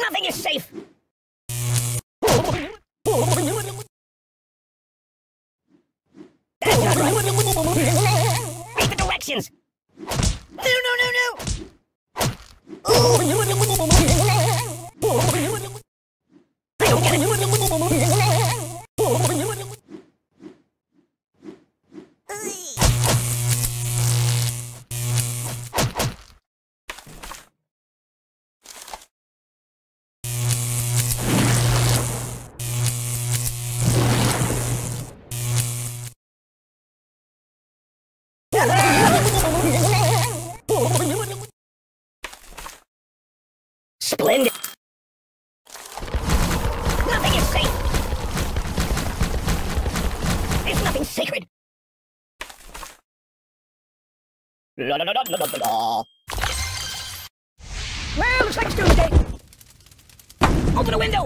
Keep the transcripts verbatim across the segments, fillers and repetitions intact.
Nothing is safe! That's not right! Read the directions! No, no, no, no! Oh. I don't get it! Splendid! Nothing is safe! There's nothing sacred! La la la la la la. Well, looks like it's doomsday! Open a window!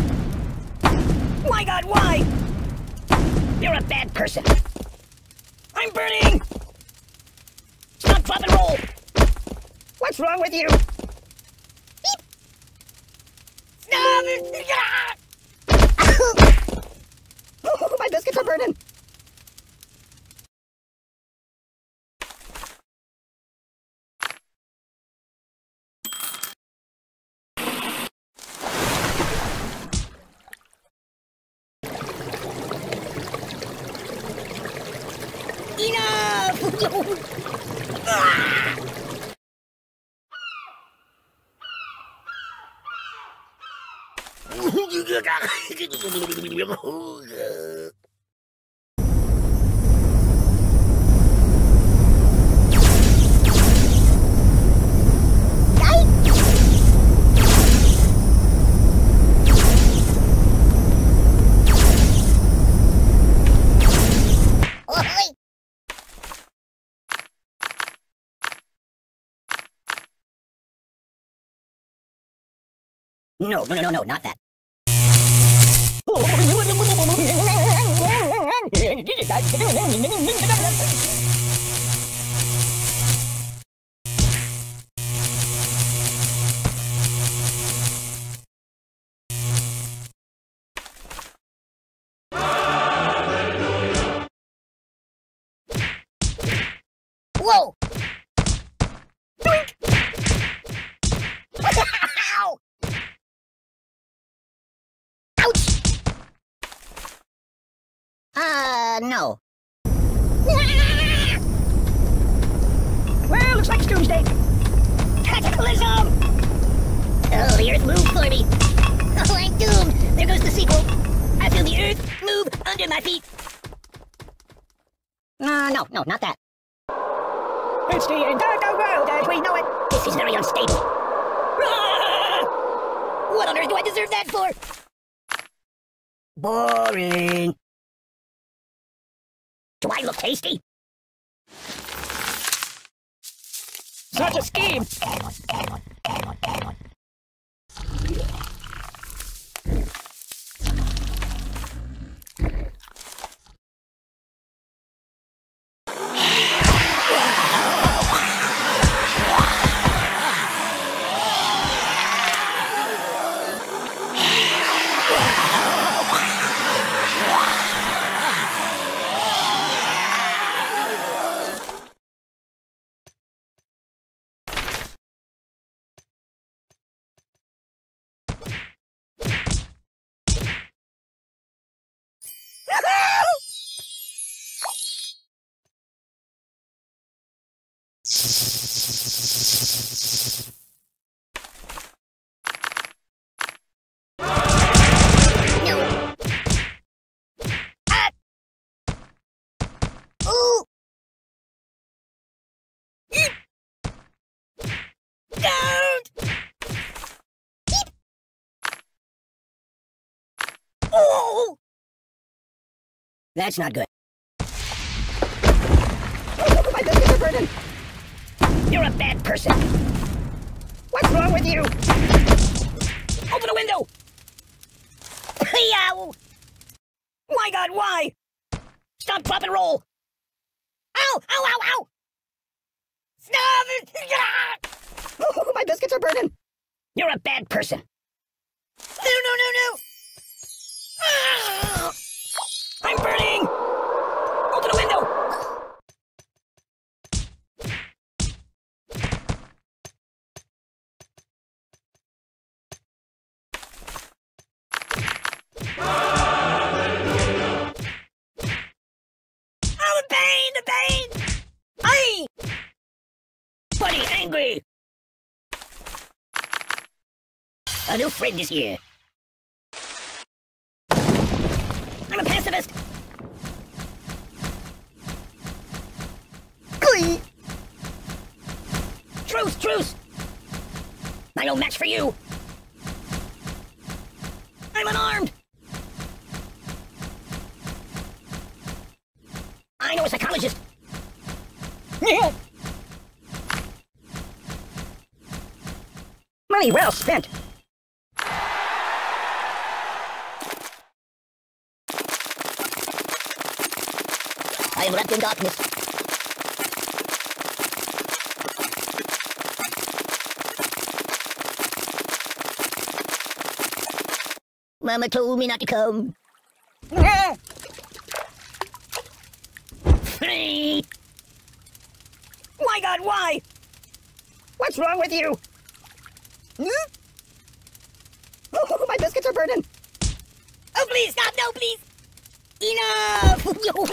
My God, why? You're a bad person! I'm burning! Stop, drop, and roll! What's wrong with you? Beep! Stop! Oh, my biscuits are burning! Enough! Ah! No, no, no, no, no, not that. Whoa! Doink! Ow! Ouch! Uh, no. Well, looks like it's doomsday. Cataclysm! Oh, the earth moved for me. Oh, I'm doomed. There goes the sequel. I feel the earth move under my feet. Uh, no, no, not that. It's the end of the world as we know it. This is very unstable. Ah! What on earth do I deserve that for? Boring. Do I look tasty? Such a scheme! Oh! That's not good. Oh, my biscuits are burning! You're a bad person! What's wrong with you? Open a window! Yow! My God, why? Stop, drop, and roll! Ow! Ow, ow, ow! Stop it! Oh, my biscuits are burning! You're a bad person! No, no, no, no! Ah! I'm burning! Open the window! Oh, the pain! The pain! Aye! Buddy, angry! A new friend is here. I'm a pacifist! Glee! Truce, truce! I no match for you! I'm unarmed! I know a psychologist! Money well spent! I am wrapped in darkness. Mama told me not to come. My God, why? What's wrong with you? Hmm? Oh, my biscuits are burning. Oh, please, stop, no, please. Enough!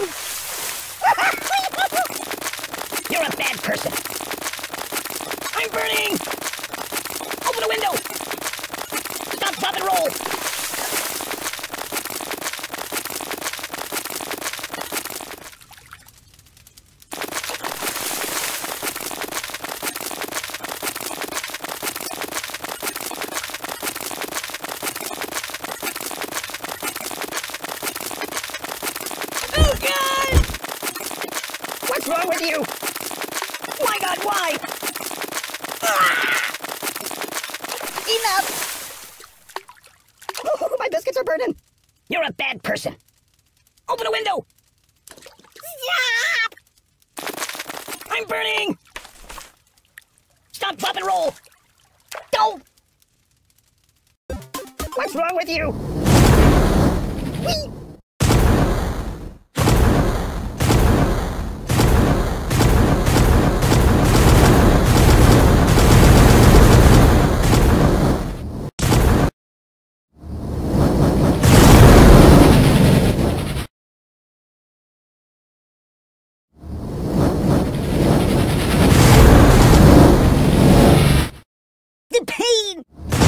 You're a bad person. I'm burning! Open the window! Stop, stop, and roll! Oh, God! What's wrong with you? My God, why? Ah! Enough! Oh, my biscuits are burning. You're a bad person. Open a window! Stop! I'm burning! Stop, drop, and roll! Don't! What's wrong with you? Whee! The pain!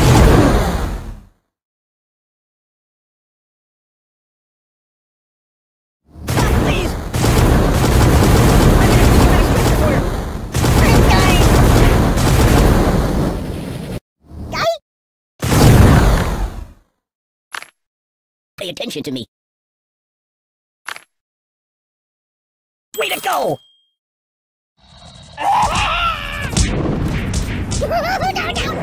Stop, please! I'm in a stress disorder! I'm dying! Die? Pay attention to me. Way to go! Down, down.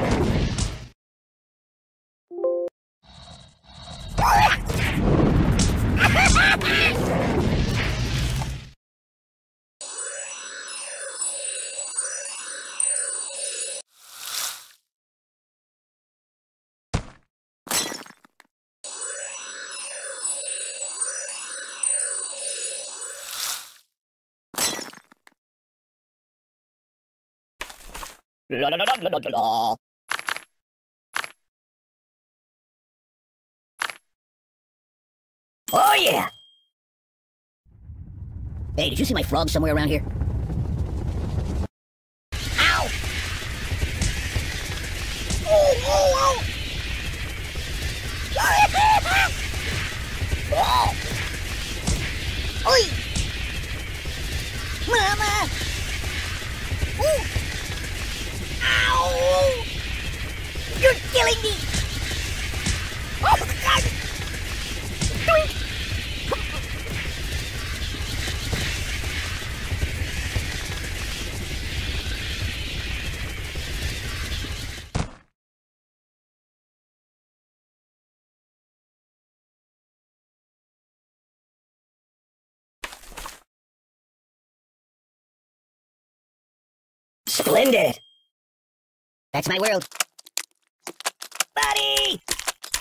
La la la la la la la. Oh yeah! Hey, did you see my frog somewhere around here? Ow! Oh, oh, oh! Oh! Oi! Mama! Ooh! Ow! You're killing me! Oh, God! Doink! Splendid! That's my world. Buddy!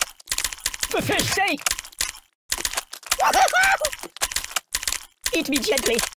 For fish's sake! Eat me gently.